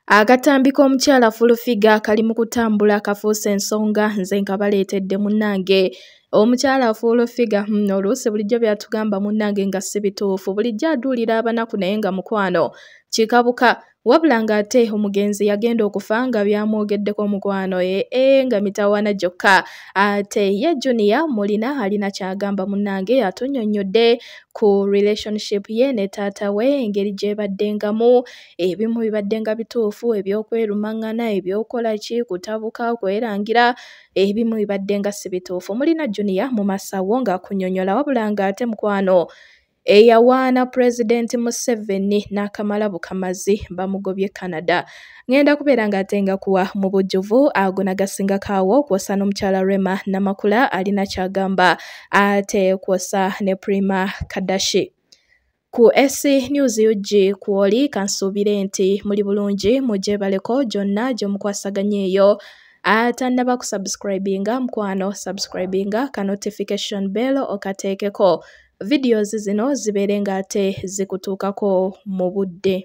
Akatambi k'omukyala Fulufiga kali mu kutambula kafuuse ensonga nze nkabaleetedde munnange. Omukyala Fulufiga oluusi bulijjo byatugamba munnange nga si bituufu. Bulijjo aduulira abanaku naye nga mukwano kikabuka. Wabula ng'ate omugenzi yagenda okufa nga byamwogeddeko mukwano nga mitawaana gyokka. Ate ye Junior mulina alina kyagamba munnange atunnyonnyodde ku relationship ye ne taata we engeri gy'ebaddengamu. Ebimu bibadde nga bituufu ebyokwerumaŋŋana ebyokola ki kutabuka kwerangira ebimu bibadde nga si bituufu. Mulina Junior mu masawo ng'akunnyonnyola wabula ng'ate mukwano eyawaana President Museveni n'akamala bukamazi bamugobye Canada. Ngenda kubeera ng'ate nga kuwa mu bujjuvu ago nagasinga kaawo kwosa n'omukyala Rema Namakula alina kyagamba ate kwosa ne Prima Kadashi. Ku SC News UG kwoli kansuubire nti muli bulungi mugyebaleko gyonna gyemukwasaganya eyo. Atannaba kusubscribinga mukwano subscribinga ka notification bell okateekeko. Videos zino zibeere ng'ate zikutuukako mu budde.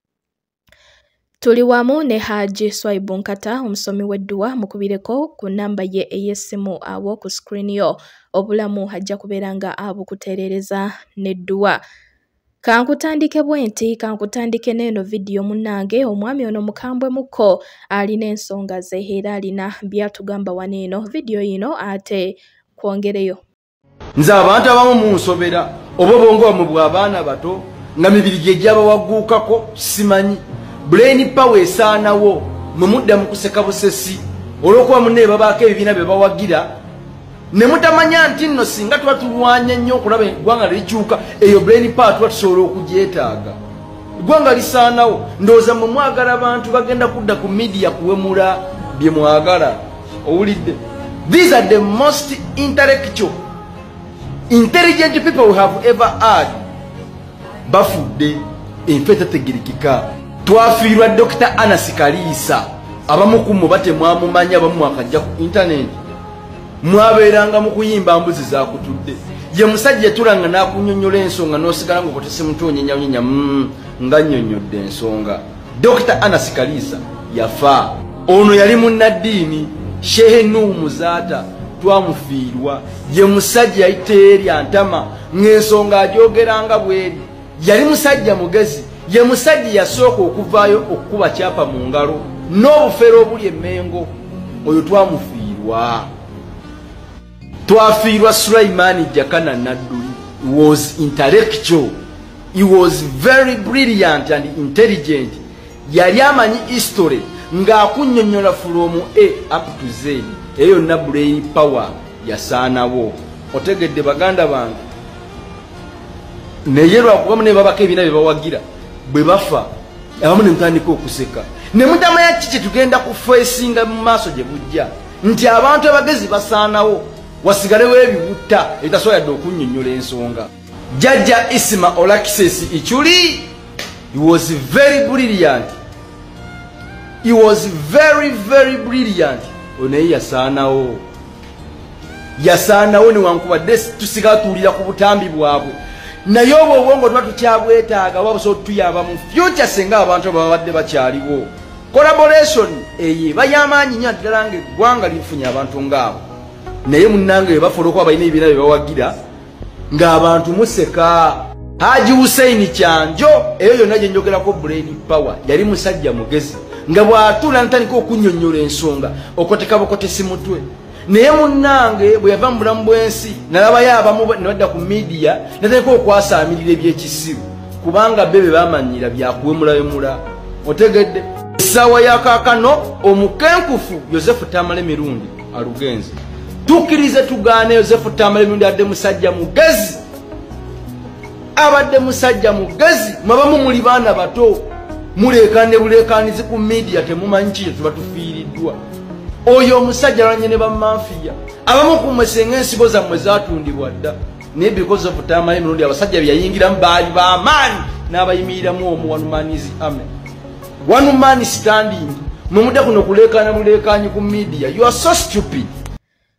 Tuli wamu ne Haji Swaibu Nkata omusomi w'edduwa mukubireko ku nnamba ye ey'essimu awo ku screen yo. Obulamu ajja kubeera nga abukutereereza n'edduwa. Kankutandike bwenti kankutandike n'eno video munnange omwami ono mukambwe mukko alina ensonga ze era alina byatugamba wano eno video yino ate kwongereyo. Nze abantu abamu munsobera oba bongo mu bw'abaana bato nga mibiri gye gy'abawagguukako simanyi brain power esaanawo mwe mudda mu kuseka busesi olw'okuba munne babaako ebibiina bye bawagira ne mutamanya nti nno singa tuba tulwanya nnyo okulaba eggwanga likyuka eyo brain power tuba tusobola okugyetaaga. Eggwanga lisaanawo ndowooza mwe mwagala abantu bagenda kudda ku media kuwemula bye mwagala. Owulidde? These are the most intelligent people we have ever had. Bafudde enfeta tegerikika. Twafiirwa Dr. Anas Kalisa abamu ku mubate mwamumanya abamu mwakajja ku internet mwabeeranga mu kuyimba mbuzi zakutudde. Ye musajja tulanga n'akunnyonnyola ensonga n'osigala ng'okotese mutonyenyanya nga nnyonnyodde ensonga. Dr. Anas Kalisa yafa. Ono yali munnaddiini Shehe Nuhu Muzaata twamufiirwa. Ye musajja yayiteeri antama ng'ensonga agyogeranga bweri. Yali musajja mugezi. Ye musajja yasooka okuvaayo okukuba kyapa mu ngalo n'obufere obuli emmengo. Oyo twamufiirwa. Twafiirwa Sulaimani Jakana Nadduli. He was intellectual. He was very brilliant and intelligent. Yali amanyi history ng'akunnyonnyola from A up to Z. Eyo na brain power yasaanawo. Otegedde baganda bange. Naye lwakuba munne babako ebibiina bye bawagira bwe bafa abamu ne mutandika okuseka. Ne mutamanya kiki tugenda kufeesinga mu maaso gye bujja nti abantu abagezi basaanawo wasigalewo ebiwutta ebitasobola yadde okunnyonnyola ensonga. Jjajja Isima Olakisesi Ichuli, he was very brilliant. He was very, very brilliant. Onaye yasaanawo. Yasaanawo newankubadde tusigala tuwulira ku butambi bwabwe. Naye obwongo tuba tukyabwetaaga wabusobola tuyamba mu future singa abantu babadde bakyaliwo. Collaboration eye bayamaanyi nnyo ddala ng'eggwanga lifunye abantu ng'abo. Naye munnange bwe bafuula okuba balina ebibiina bye bawagira ng'abantu museka. Haji Hussein Kyanjo eyo yonna gye njogerako brain power yali musajja mugezi nga bw'atuula ntandika okunnyonnyola ensonga okoteka bukotesi mutwe. Naye munnange bwe yava mu bulamu bw'ensi nalabayo abamu ne badda ku media natandika okwasaamirira ebyekisiru kubanga be bamanyira byakuwemulawemula. Otegedde essaawa ya kaakano omukenkufu Yozefu Tamale Mirundi alugenze. Tukkirize tugaane Yozefu Tamale Mirundi adde musajja mugezi. Abadde musajja mugezi mwabamu muli baana bato muleekaane buleekaanizi ku media temumanyi kye tuba tufiiriddwa. Oyo omusajja alwanye ne bammafiya abamu ku mwesenga ensigo zammwe zaatundibwa dda naye because of Tamale Mirundi abasajja byayingiramu baali b'amaanyi n'abayimiriramu omu one man is army. One man standing mwe mudda kuno kuleekaana buleekaanyi ku media. You are so stupid.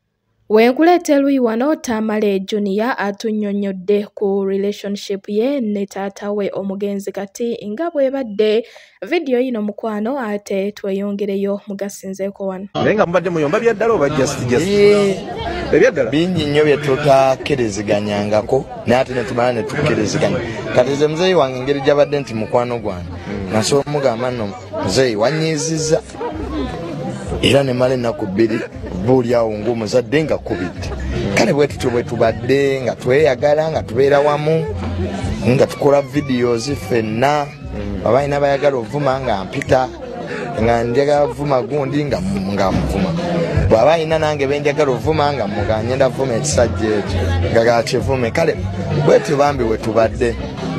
Wenkuleeta eruyi wano Tamale Junior atunnyonnyodde ku relationship ye ne taata we omugenzi kati nga bwebadde vidiyo yino mukwano ate tweyongereyo mugasinzeeko wano. Naye nga mubadde muyomba byaddala oba just ebyaddala bingi nnyo bye tutakkiriziganyangako naye ate ne tumala ne tukkiriziganya kati ze muzeeyi wange engeri gyabadde nti mukwano gwange nasobola omugamba nno muzeeyi wanyiizizza era ne mala ennaku bbiri buuli awo ng'omuzadde nga kubidde kale bwe tutyo bwe tubadde nga tweyagala nga tubeera wamu nga tukola videos ffenna baba alina bayagala ovuma nga mpita nga njagala vuma gundi nga muvuma bwaba alina nange benjagala ovuma nga muganyenda vuma ekisajja ekyo nga gakivume kale bwetyo bambi we tubadde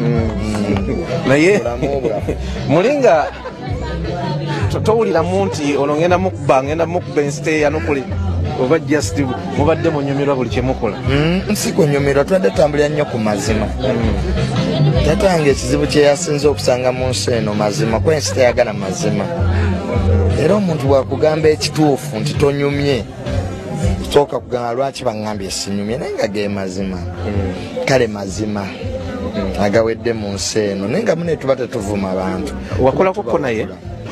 naye mulinga towuliramu nti ono ngenda mukuba ensiteeya nokuli oba just mubadde munyumirwa buli kyemukola? Si kunyumirwa, tubadde tutambulira nnyo ku mazima. Taata wange ekizibu kye yasinze okusanga mu nsi eno mazima, kuba ensi teyagala mazima. Era omuntu bwakugamba ekituufu nti tonyumye, sooka kugamba lwaki baŋŋambye sinyumye, naye nga ge mazima. Kale mazima agawedde mu nsi eno, naye nga mune tuba tetuvuma abantu. Wakolako ko naye?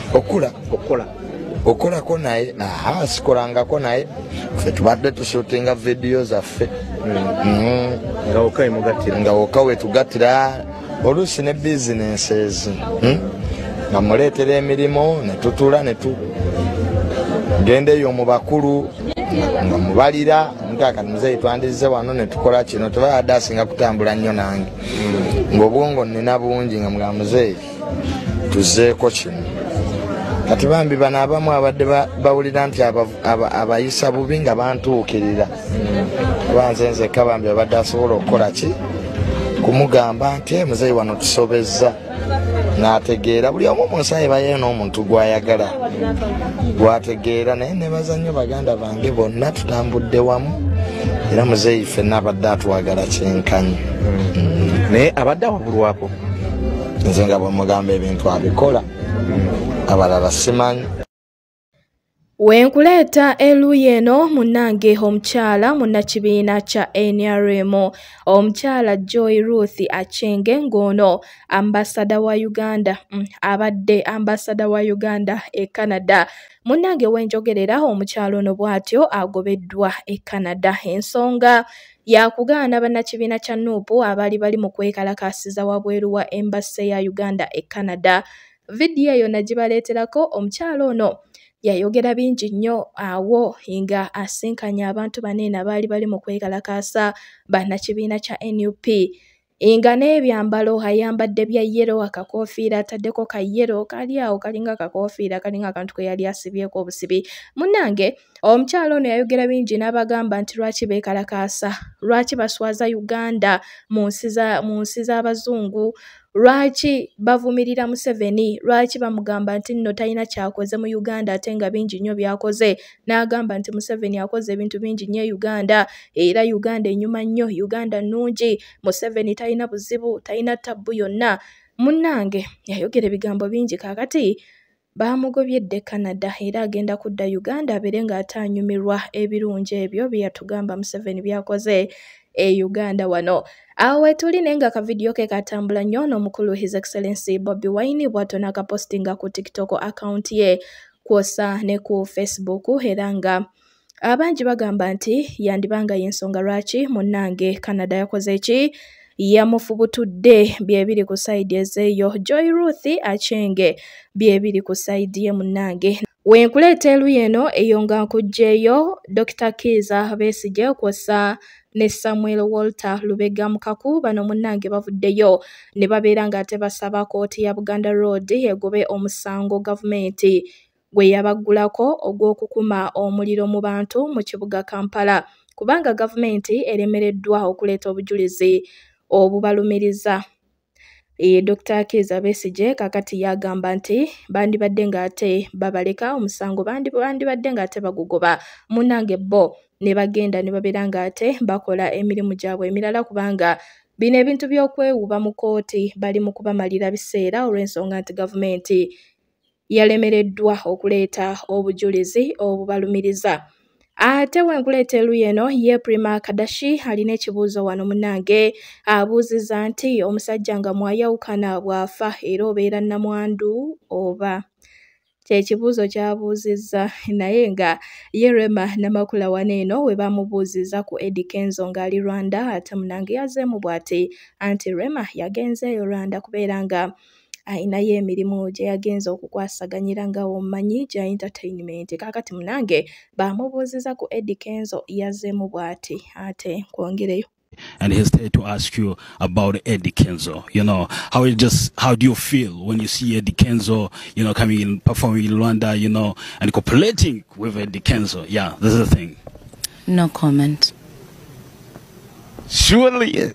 Okolako naye? Sikolangako naye. Ffe tubadde tushootinga vidiyo zaffe. Nga woka we tugattira oluusi ne bizinensi ezi. Nga muleetera emirimu, ne tutula ne tugendeyo mu bakulu, nga mubalira, mutaka muzeeyi twandizze wano ne tukola kino, tubadde asinga kutambula nnyo nange. Ng'obwongo nnina bungi nga mugamba muzeeyi tuzzeeko kino. Kati bambi bano abamu abadde bawulira nti abayisa bubi nga bantuukirira. Banze nzekka bambi abadde asobola okukola ki? Kumugamba nti muzeeyi wano tusobezza. N'ategeera buli omu mu nsi ayibayo n'omuntu gw'ayagala. Gwategeera naye nebaza nnyo baganda bange bonna tutambudde wamu. Era muzeeyi ffenna abadde atwagala kyenkanyi. Naye abadde awabulwako? Nze nga bwemugamba ebintu abikola. Abalala simanyi. Wenkuleeta eluyi eno munnange omukyala munnakibiina kya NRM omukyala Joy Ruth Achenge ng'ono ambasada wa Uganda abadde ambasada wa Uganda e Canada. Munnange wenjogerera omukyala ono bw'atyo agobeddwa e Canada. Ensonga yakugaana bannakibiina kya NUP abaali bali mu kwekalakaasiza wabweru wa embassy ya Uganda e Canada. Vidiyo eyo nagibaleeterako omukyala ono yayogera bingi nnyo awo nga asinkanya abantu banene abaali bali mu kwekalakaasa bannakibiina kya NUP nga n'ebyambalo ayambadde bya yero, akakoofiira ataddeko ka yero kali awo kalinga akakoofiira kalinga akantu ke yali asibyeko obusibi. Munnange omukyala ono yayogera bingi n'abagamba nti lwaki beekalakaasa, lwaki baswaza Uganda mu nsi z'abazungu, lwaki bavumirira Museveni, lwaki bamugamba nti nno talina kyakoze mu Uganda ate nga bingi nnyo byakoze. N'agamba nti Museveni akoze ebintu bingi nnyo e Uganda era Uganda enyuma nnyo, Uganda nnungi, Museveni talina buzibu, talina tabbu yonna. Munnange yayogera ebigambo bingi kaakati baamugobyedde Canada era agenda kudda Uganda abeere ng'ataanyumirwa ebirungi ebyo bye yatugamba Museveni byakoze e Uganda wano. Awo wetuli naye nga akavidiyo ke katambula nnyo n'omukulu His Excellency Bobi Wine bw'atyo n'akapostinga ku TikTok account ye kwosa ne ku Facebook era nga abangi bagamba nti yandibanga y'ensonga lwaki munnange Canada yakoze ki? Yamufubutudde byebiri ku side ezeeyo. Joy Ruth Achenge byebiri ku side ye munnange. Wenkuleeta eluyi eno eyo nga nkugjeeyo Dr. Kizza Besigye kwosa ne Samuel Walter Lubega Mukaku bano munnange bavuddeyo ne babeera ng'ate basaba kooti ya Buganda Road egobe omusango gavumenti gwe yabaggulako ogw'okukuma omuliro mu bantu mu kibuga Kampala kubanga gavumenti eremereddwa okuleeta obujulizi obubalumiriza. Dr. Kizza Besigye kakati yagamba nti bandibadde ng'ate babaleka omusango bandibadde ng'ate bagugoba munnange bo ne bagenda ne babeera ng'ate bakola emirimu gyabwe emirala kubanga bino ebintu by'okwewuba mu kooti bali mu kubamalira biseera olw'ensonga nti gavumenti yalemereddwa okuleeta obujulizi obubalumiriza. Ate wenkuleeta eno ye Prima Kadashi alina ekibuuzo wano munnange abuuziza nti omusajja nga mwayawukana bw'afa era obeera nnamwandu oba kyekibuuzo ky'abuuzizza naye nga ye Rema Namakula wano eno we bamubuuziza ku Eddie Kenzo ng'ali Rwanda ate munnange yazzeemu bw'ati anti Rema yagenzeeyo Rwanda kubeera nga ayinayo emirimu gye yagenza okukwasaganyira nga omumanyi gya entertainment. Kaakati munnange bamubuuziza ku Eddie Kenzo yazzeemu bw'ati ate kwongereyo. And he's there to ask you about Eddie Kenzo. You know, how do you feel when you see Eddie Kenzo, you know, coming in, performing in Rwanda, you know, and cooperating with Eddie Kenzo? Yeah, this is the thing. No comment. Surely.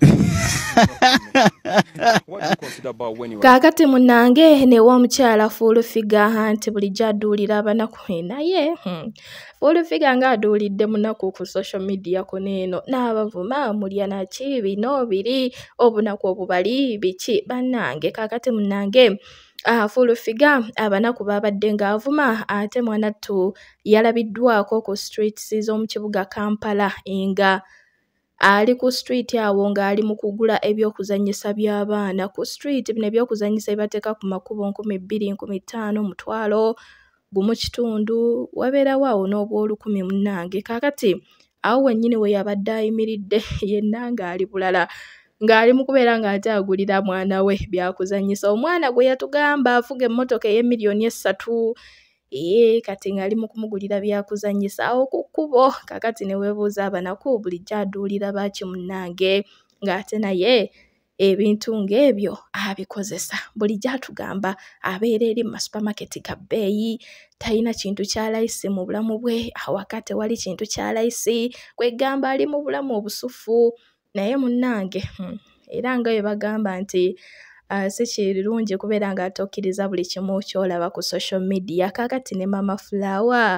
What do you consider about when you Kaakati munnange ne w'omukyala full figure nti bulijjo aduulira abanaku naye full figure ng'aduulidde munaku ku social media kuneeno n'abavuma mulya naki bino biri obunaku obubali biki bannange. Kaakati munnange full figure abanaku babadde ng'avuma ate mwanattu yalabiddwako ku streets z'omu kibuga Kampala nga ali ku street awo ng'ali mu kugula ebyokuzannyisa by'abaana ku street. Bino ebyokuzannyisa bibateeka ku makubo 2,000, 5,000, mutwalo gumu kitundu wabeerawo awo n'obw'olukumi munnange. Kaakati awo wennyini we yabadde ayimiridde yenna ng'ali bulala ng'ali mu kubeera ng'ate agulira mwana we byakuzannyisa. Omwana gwe yatugamba afuga emmotoka ey'M3 kati ng'ali mu kumugulira byakuzannyisa awo ku kkubo. Kaakati ne weebuuza abanaku bulijjo aduulira baaki munnange ng'ate naye ebintu ng'ebyo abikozesa. Bulijjo atugamba abeera eri mu supermarket ga bbeeyi, talina kintu kya layisi mu bulamu bwe, awaka tewali kintu kya layisi, kwegamba ali mu bulamu obusufu. Naye munnange era nga bwe bagamba nti si kirungi kubeera nga tokkiriza buli kimu ky'olaba ku social media. Kaakati ne Mama Flower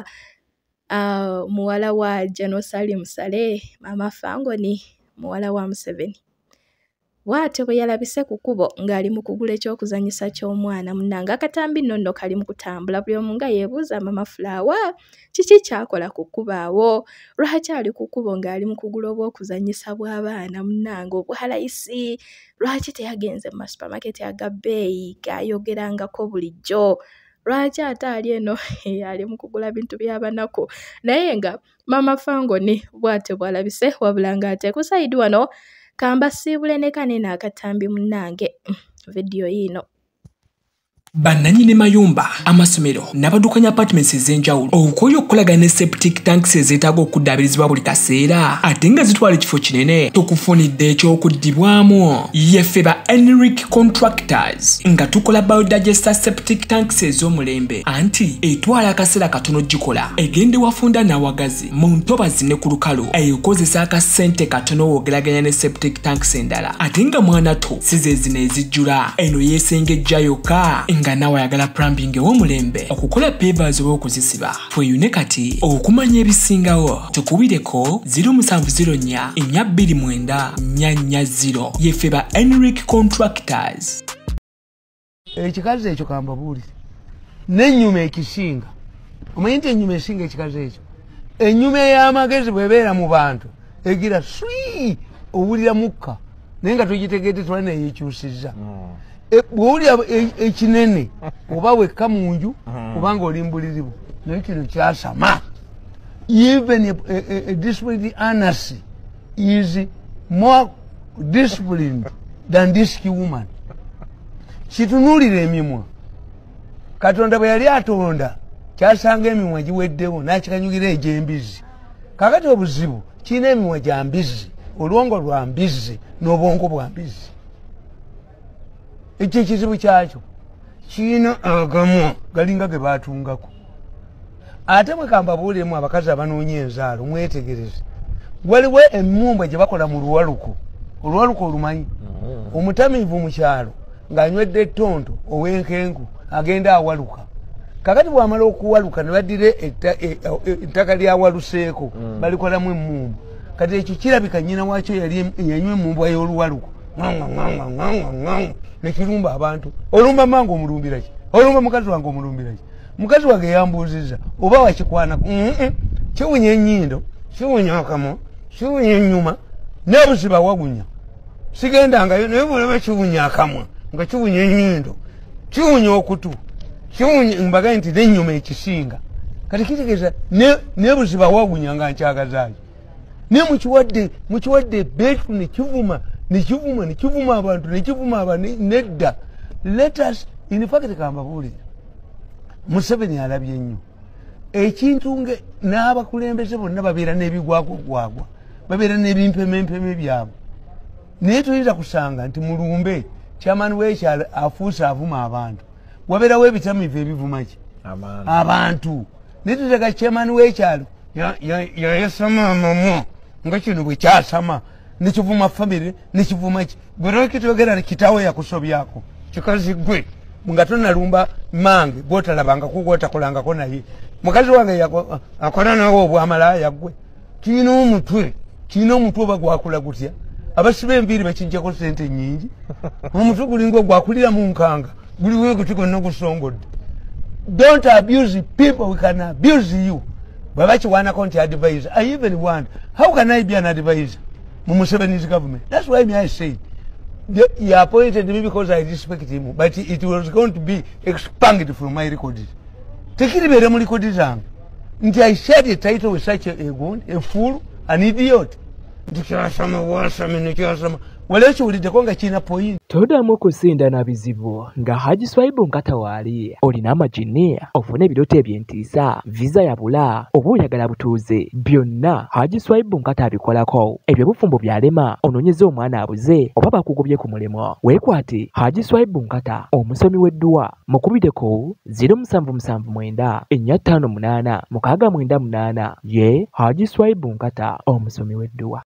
muwala wa General Salim Saleh, Mama Fangoni muwala wa Museveni bw'atyo bwe yalabise ku kkubo ng'ali mu kugula ekyokuzannyisa ky'omwana munnange. Akatambi nno kali mu kutambula, buli omu nga yeebuuza Mama Flower kiki kyakola ku kkubo awo, lwaki ali ku kkubo ng'ali mu kugula obwokuzannyisa bw'abaana munnange obwa layisi, lwaki teyagenze mu masupamaketi aga bbeeyi g'ayogerangako bulijjo, lwaki ate ali eno ali mu kugula bintu by'abanaku. Naye nga Mama Fangoni bw'atyo bw'alabise wabula ng'ate ku sayidi wano kamba siibule ne kanene akatambi munnange video yino. Bannanyini mayumba, amasomero n'abaddukanya apartments ez'enjawulo okwoyo okukolagana ne septic tanks ezeetaaga okuddaabirizibwa buli kaseera ate nga zitwala ekifo kinene tukufunidde ekyokuddibwamu. Yeffe ba Enric Contractors nga tukola biodigester septic tanks ez'omulembe anti etwala akaseera katono gikola egende wafunda n'awagazi mu ntobazi ne ku lukalu ekozesa akasente katono woogeraganya ne septic tanks endala ate nga mwanattu si ze zino ezijjula eno yeesengejja yokka nga nawe ayagala plumbing ew'omulembe okukola pavers oba okuzisiba tweyune kati okumanya ebisingawo tukubireko 0704 429 440 yeffe ba Enric Contractors. Ekikazi ekyo kamba buli n'ennyuma ekisinga omanyi nti ennyuma esinga ekikazi ekyo ennyuma ey'amagezi bwebeera mu bantu egira swi owulira mukka naye nga tugitegeete twalina yeekyusizza. Bw'owulira ekinene oba wekka mu nju obanga oli mbuliribu naye kino kyasama. Even a disciplined anus is more disciplined than this woman. Kitunuulira emimwa. Katonda bwe yali atonda kyasanga emimwa giweddewo n'akikanyugira egy'embizi. Kakati obuzibu kirina emimwa gya mbizi, olwongo lwa mbizi n'obwongo bwa mbizi. Ekyo ekizibu kyakyo kirina agamu galinga ge baatungako. Ate mwe kamba buuliremu abakazi abanoonya enzaalo mwetegereze. Waliwo emmumbwa gye bakola mu luwaluko. Oluwaluko olumanyi. Omutamiivu mu kyalo ng'anywedde ettonto ow'enkenku agenda awaluka. Kakati bw'amala okuwaluka ne baddira ettaka lyawaluseeko balikolamu emmumbwa. Kati ekyo kirabika nnyina waakyo yali yanywa emmumbwa y'oluwaluko. Nekirumba abantu. Olumba mangu omulumbira ki? Olumba mukazi wange omulumbira ki? Mukazi wange yambuuzizza oba wakikwana kiwunya ennyindo kiwunya akamwa kiwunya ennyuma n'obuziba wagunya sigendangayo naye bulaba kiwunya akamwa nga kiwunya ennyindo kiwunya okutu kiwunya mbagaye nti n'ennyuma ekisinga kati kitegeeza n'obuziba wagunya nga nkyagazaayo ne mukiwadde beetu nekivuma abantu nekivuma abantu nedda letters in fact kambabuulire Museveni alabye nnyo ekintu nge n'abakulembeze bonna babeera n'ebigwagwagwagwa babeera n'ebimpemempeme byabwe naye tuyinza kusanga nti mulumbe chairman w'ekyalo afuuse avuma abantu wabeerawo ebitamivu ebivuma ki abantu naye tutega chairman w'ekyalo yayasama mamo nga kino bwe kyasama nekivuma famire nekivuma ki gwe kitogera kitawe yakusobyako kikazi gwe nga tonalumba mange gwotalabangako gwotakolangako naye mukazi wange akola nawe obwamalaya gwe kirina omutwe oba gwakula gutya abasiba enviiri bakijjako sente nyingi omutwe gulinga gwakulira mu nkanga guliwo guti gonna gusongodde. Don't abuse people, we can abuse you. Babachiwanako nti advisor. I even wonder, how can I be an advisor? Museveni's government. That's why I say he appointed me because I respect him, but it was going to be expunged from my records. Take it very much records. Until I shared a title with such a fool, an idiot. Todamu okusinda na bizibu nga Haji Swaibu Nkata waali olina amagini ofuna ebirote eby'entiisa visa yabula oba oyagala butuuze byonna Haji Swaibu Nkata abikolako ebyo bufumbo byalema onoonyeza omwana abuze oba bakugobye ku mulimu weekwate Haji Swaibu Nkata omusomi w'edduwa mukubireko 0779 458 698 ye Haji Swaibu Nkata omusomi w'edduwa.